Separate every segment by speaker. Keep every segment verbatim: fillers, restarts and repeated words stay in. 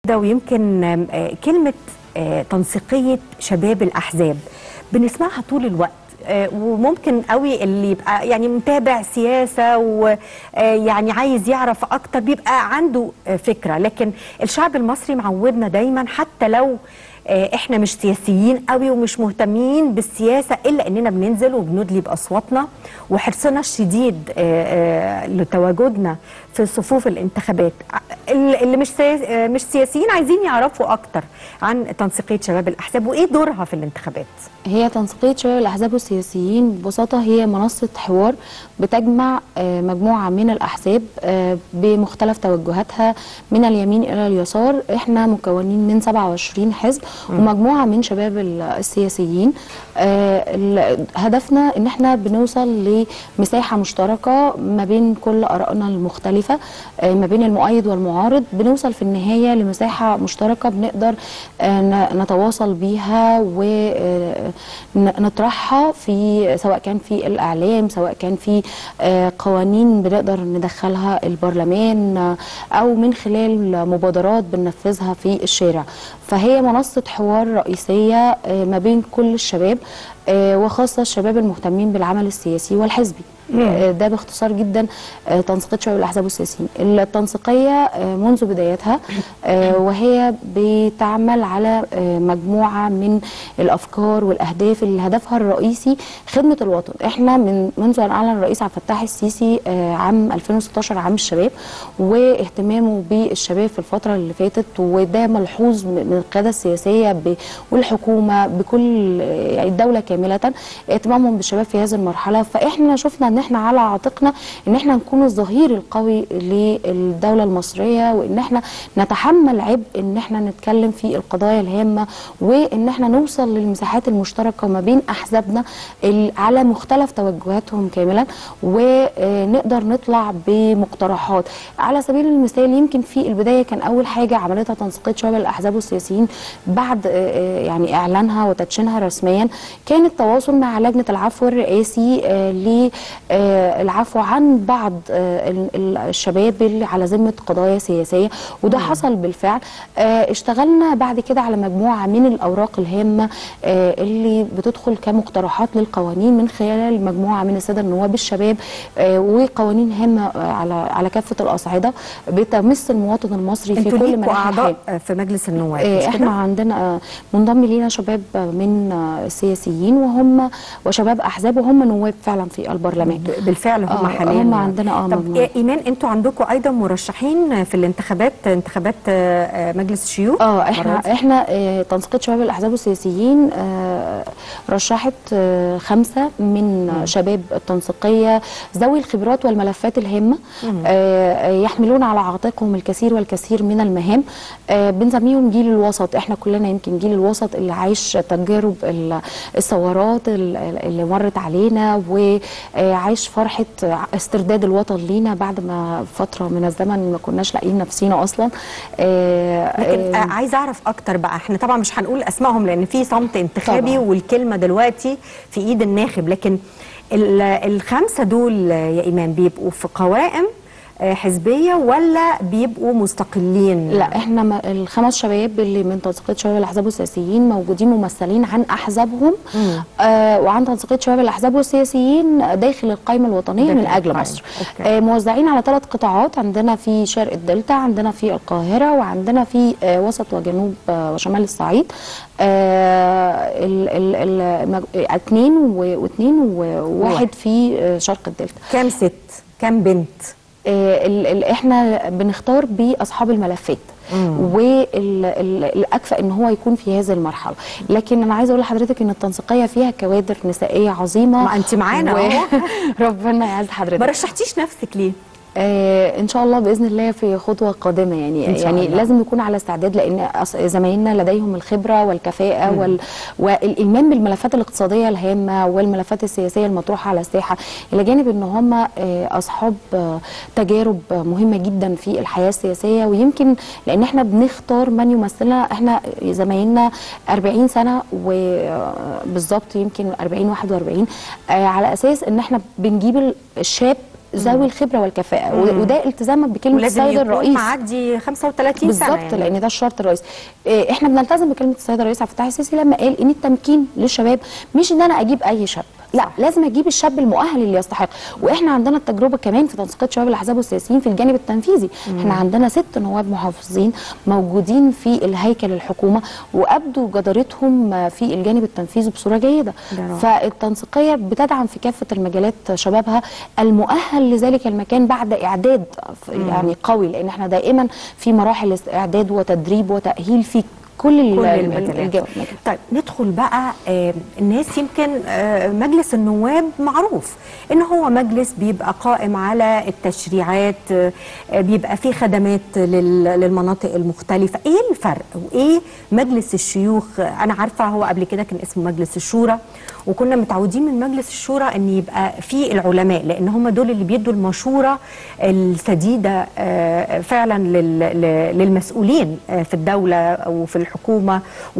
Speaker 1: ده ويمكن كلمة تنسيقية شباب الأحزاب بنسمعها طول الوقت، وممكن قوي اللي يبقى يعني متابع سياسة ويعني عايز يعرف أكتر بيبقى عنده فكرة، لكن الشعب المصري معودنا دايما حتى لو احنا مش سياسيين قوي ومش مهتمين بالسياسة إلا إننا بننزل وبندلي بأصواتنا، وحرصنا الشديد لتواجدنا في صفوف الانتخابات. اللي مش مش سياسيين عايزين يعرفوا أكتر عن تنسيقية شباب الأحزاب وإيه دورها في الانتخابات.
Speaker 2: هي تنسيقية شباب الأحزاب والسياسيين ببساطة هي منصة حوار بتجمع مجموعة من الأحزاب بمختلف توجهاتها من اليمين إلى اليسار. احنا مكونين من سبعة وعشرين حزب ومجموعة من شباب السياسيين. هدفنا ان احنا بنوصل لمساحة مشتركة ما بين كل آرائنا المختلفة، ما بين المؤيد والمعارض، بنوصل في النهاية لمساحة مشتركة بنقدر نتواصل بيها ونطرحها في سواء كان في الإعلام، سواء كان في قوانين بنقدر ندخلها البرلمان، أو من خلال مبادرات بننفذها في الشارع. فهي منصة حوار رئيسية ما بين كل الشباب وخاصة الشباب المهتمين بالعمل السياسي والحزبي. ده باختصار جدا تنسيقية شباب الأحزاب والسياسيين. التنسيقية منذ بدايتها وهي بتعمل على مجموعة من الأفكار والأهداف اللي هدفها الرئيسي خدمة الوطن. احنا من منذ أن أعلن الرئيس عبد الفتاح السيسي عام ألفين وستاشر عام الشباب واهتمامه بالشباب في الفترة اللي فاتت، وده ملحوظ من القيادة السياسية والحكومة بكل يعني الدولة كاملة اهتمامهم بالشباب في هذه المرحلة. فاحنا شفنا ان احنا على عاتقنا ان احنا نكون الظهير القوي للدولة المصرية، وان احنا نتحمل عبء ان احنا نتكلم في القضايا الهامة، وان احنا نوصل للمساحات المشتركة ما بين احزابنا على مختلف توجهاتهم كاملا، ونقدر نطلع بمقترحات. على سبيل المثال يمكن في البداية كان اول حاجة عملتها تنسيقية شباب الاحزاب والسياسيين بعد يعني اعلانها وتدشينها رسميا كان التواصل مع لجنة العفو الرئاسي ل العفو عن بعض الشباب اللي على ذمه قضايا سياسيه، وده حصل بالفعل. اشتغلنا بعد كده على مجموعه من الاوراق الهامه اللي بتدخل كمقترحات للقوانين من خلال مجموعه من الساده النواب الشباب، وقوانين هامه على على كافه الاصعده بتمس المواطن المصري في كل مناحي
Speaker 1: اعضاء في مجلس النواب.
Speaker 2: احنا عندنا منضم لينا شباب من السياسيين وهم وشباب احزاب وهم نواب فعلا في البرلمان.
Speaker 1: بالفعل هم
Speaker 2: آه
Speaker 1: حاليا
Speaker 2: هم عندنا اه
Speaker 1: طب ايمان انتوا عندكم ايضا مرشحين في الانتخابات، انتخابات مجلس الشيوخ؟
Speaker 2: اه احنا مرات. احنا اه تنسيقية شباب الاحزاب والسياسيين اه رشحت اه خمسه من مم. شباب التنسيقية ذوي الخبرات والملفات الهامه، اه يحملون على عاتقهم الكثير والكثير من المهام. اه بنسميهم جيل الوسط. احنا كلنا يمكن جيل الوسط اللي عايش تجارب الثورات اللي مرت علينا، وعايش فرحة استرداد الوطن لينا بعد ما فترة من الزمن ما كناش لاقيين نفسينا أصلا.
Speaker 1: لكن عايز أعرف أكتر بقى، احنا طبعا مش هنقول أسمائهم لأن في صمت انتخابي طبعا، والكلمة دلوقتي في إيد الناخب، لكن الخمسة دول يا إيمان بيبقوا في قوائم حزبيه ولا بيبقوا مستقلين؟
Speaker 2: لا احنا الخمس شباب اللي من تنسيقية شباب الاحزاب والسياسيين موجودين ممثلين عن احزابهم آه وعن تنسيقية شباب الاحزاب والسياسيين داخل القائمه الوطنيه من اجل مصر. آه موزعين على ثلاث قطاعات، عندنا في شرق الدلتا، عندنا في القاهره، وعندنا في آه وسط وجنوب آه وشمال الصعيد. آه ال ال ال اثنين واثنين وواحد في آه شرق الدلتا.
Speaker 1: كام ست؟ كام بنت؟
Speaker 2: ال ال احنا بنختار باصحاب الملفات، والاكفأ ان هو يكون في هذه المرحله. لكن انا عايزه اقول لحضرتك ان التنسيقيه فيها كوادر نسائيه عظيمه.
Speaker 1: ما انت معانا اهو
Speaker 2: و... ربنا يعز حضرتك.
Speaker 1: ما رشحتيش نفسك ليه؟
Speaker 2: آه ان شاء الله باذن الله في خطوه قادمه، يعني يعني الله. لازم نكون على استعداد، لان زمايلنا لديهم الخبره والكفاءه مم. وال والالمام بالملفات الاقتصاديه الهامه والملفات السياسيه المطروحه على الساحه، الى جانب ان هم آه اصحاب آه تجارب مهمه جدا في الحياه السياسيه. ويمكن لان احنا بنختار من يمثلنا، احنا زمايلنا أربعين سنه وبالظبط يمكن أربعين واحد وأربعين، آه على اساس ان احنا بنجيب الشاب ذوي الخبره والكفاءه، مم. وده التزاما بكلمه السيد الرئيس
Speaker 1: معدي خمسة وثلاثين سنه
Speaker 2: بالظبط يعني. لان ده الشرط الرئيسي. احنا بنلتزم بكلمه السيد الرئيس عبد الفتاح السيسي لما قال ان التمكين للشباب مش ان انا اجيب اي شاب، لا صح. لازم اجيب الشاب المؤهل اللي يستحق. واحنا عندنا التجربه كمان في تنسيقيه شباب الاحزاب والسياسيين في الجانب التنفيذي. مم. احنا عندنا ست نواب محافظين موجودين في الهيكل الحكومه وابدوا جدارتهم في الجانب التنفيذي بصوره جيده. فالتنسيقيه بتدعم في كافه المجالات شبابها المؤهل لذلك المكان بعد اعداد يعني قوي، لان احنا دائما في مراحل اعداد وتدريب وتاهيل في كل, كل المجالات.
Speaker 1: طيب ندخل بقى. آه الناس يمكن آه مجلس النواب معروف ان هو مجلس بيبقى قائم على التشريعات، آه بيبقى فيه خدمات للمناطق المختلفه. ايه الفرق وايه مجلس الشيوخ؟ آه انا عارفه هو قبل كده كان اسمه مجلس الشورى، وكنا متعودين من مجلس الشورى ان يبقى فيه العلماء، لان هم دول اللي بيدوا المشوره السديده آه فعلا للمسؤولين آه في الدوله وفي الحكومة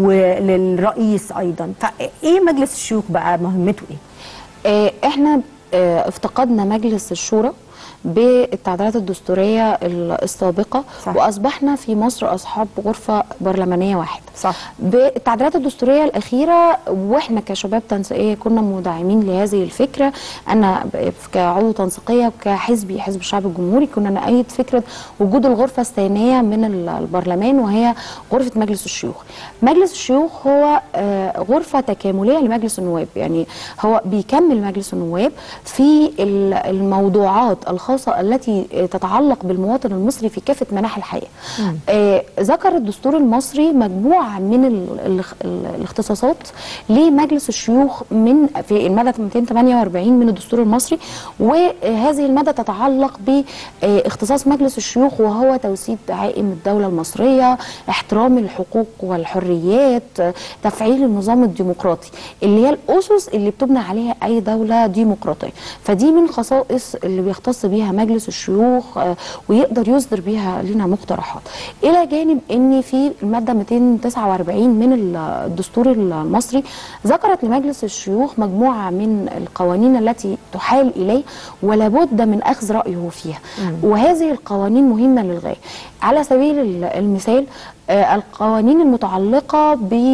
Speaker 1: وللرئيس أيضا. فإيه مجلس الشيوخ بقى مهمته إيه؟
Speaker 2: إحنا افتقدنا مجلس الشورى بالتعديلات الدستورية السابقة، صح. وأصبحنا في مصر أصحاب غرفة برلمانية واحدة،
Speaker 1: صح.
Speaker 2: بالتعديلات الدستورية الأخيرة، وإحنا كشباب تنسيقية كنا مدعمين لهذه الفكرة. أنا كعضو تنسيقية وكحزبي حزب الشعب الجمهوري كنا نأيد فكرة وجود الغرفة الثانية من البرلمان، وهي غرفة مجلس الشيوخ. مجلس الشيوخ هو غرفة تكاملية لمجلس النواب، يعني هو بيكمل مجلس النواب في الموضوعات الخاصة التي تتعلق بالمواطن المصري في كافة مناحي الحياة. آه ذكر الدستور المصري مجموعة من ال ال ال الاختصاصات لمجلس الشيوخ من في المادة مئتين وثمانية وأربعين من الدستور المصري، وهذه المادة تتعلق باختصاص مجلس الشيوخ وهو توسيد دعائم الدولة المصرية، احترام الحقوق والحريات، تفعيل النظام الديمقراطي اللي هي الأسس اللي بتبنى عليها أي دولة ديمقراطية. فدي من خصائص اللي بيختص بيها مجلس الشيوخ ويقدر يصدر بيها لنا مقترحات. الى جانب ان في الماده مئتين وتسعة وأربعين من الدستور المصري ذكرت لمجلس الشيوخ مجموعه من القوانين التي تحال اليه ولا بد من اخذ رايه فيها. مم. وهذه القوانين مهمه للغايه. على سبيل المثال القوانين المتعلقة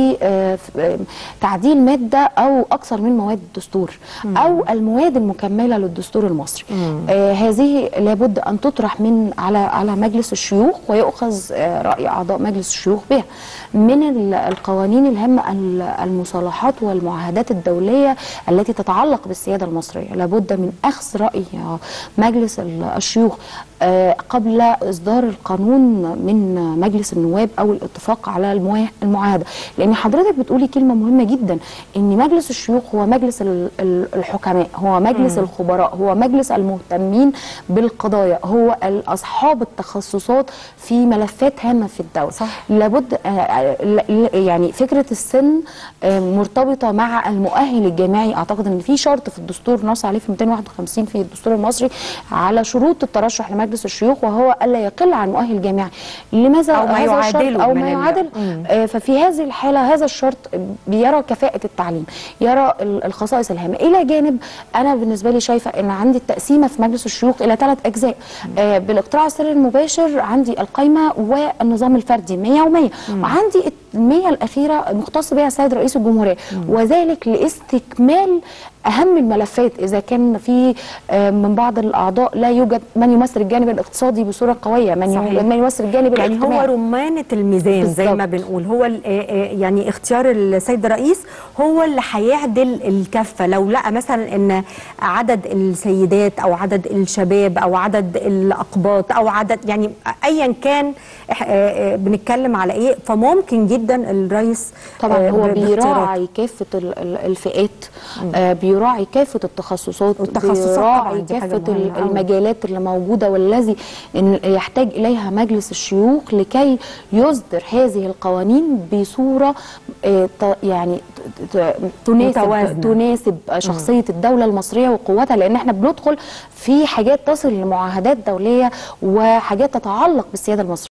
Speaker 2: بتعديل مادة أو أكثر من مواد الدستور، مم. أو المواد المكملة للدستور المصري. آه هذه لابد أن تطرح من على على مجلس الشيوخ ويؤخذ آه رأي أعضاء مجلس الشيوخ بها. من القوانين الهامة المصالحات والمعاهدات الدولية التي تتعلق بالسيادة المصرية، لابد من أخذ رأي مجلس الشيوخ آه قبل إصدار القانون من مجلس النواب او الاتفاق على المعاهده. لان حضرتك بتقولي كلمه مهمه جدا، ان مجلس الشيوخ هو مجلس الحكماء، هو مجلس مم. الخبراء، هو مجلس المهتمين بالقضايا، هو اصحاب التخصصات في ملفات هامه في الدوله. صح. لابد يعني فكره السن مرتبطه مع المؤهل الجامعي. اعتقد ان في شرط في الدستور نص عليه في مئتين وواحد وخمسين في الدستور المصري على شروط الترشح لمجلس الشيوخ، وهو الا يقل عن مؤهل جامعي. لماذا
Speaker 1: أو ما
Speaker 2: هذا
Speaker 1: الشرط
Speaker 2: او ما يعادل؟ آه ففي هذه الحاله هذا الشرط بيرى كفاءه التعليم، يرى الخصائص الهامه. الى جانب انا بالنسبه لي شايفه ان عندي التقسيمه في مجلس الشيوخ الى ثلاث اجزاء. آه بالاقتراع السري المباشر عندي القايمه والنظام الفردي مية ومية، وعندي المية الاخيره مختص بها السيد رئيس الجمهوريه، وذلك لاستكمال اهم الملفات. اذا كان في من بعض الاعضاء لا يوجد من يمثل الجانب الاقتصادي بصوره قويه، من صحيح. من يمثل الجانب
Speaker 1: يعني
Speaker 2: الاجتماعي.
Speaker 1: هو رمانه الميزان بالزبط. زي ما بنقول، هو يعني اختيار السيد الرئيس هو اللي هيعدل الكفه. لو لقى مثلا ان عدد السيدات او عدد الشباب او عدد الاقباط او عدد يعني ايا كان بنتكلم على ايه، فممكن جدا الرئيس
Speaker 2: طبعا هو بيراعي كافه الفئات، بيراعي كافه التخصصات، بيراعي كافه المجالات اللي موجوده والذي يحتاج اليها مجلس الشيوخ لكي يصدر هذه القوانين بصوره يعني تناسب تناسب شخصيه الدوله المصريه وقوتها. لان احنا بندخل في حاجات تصل لمعاهدات دوليه وحاجات تتعلق بالسياده المصريه.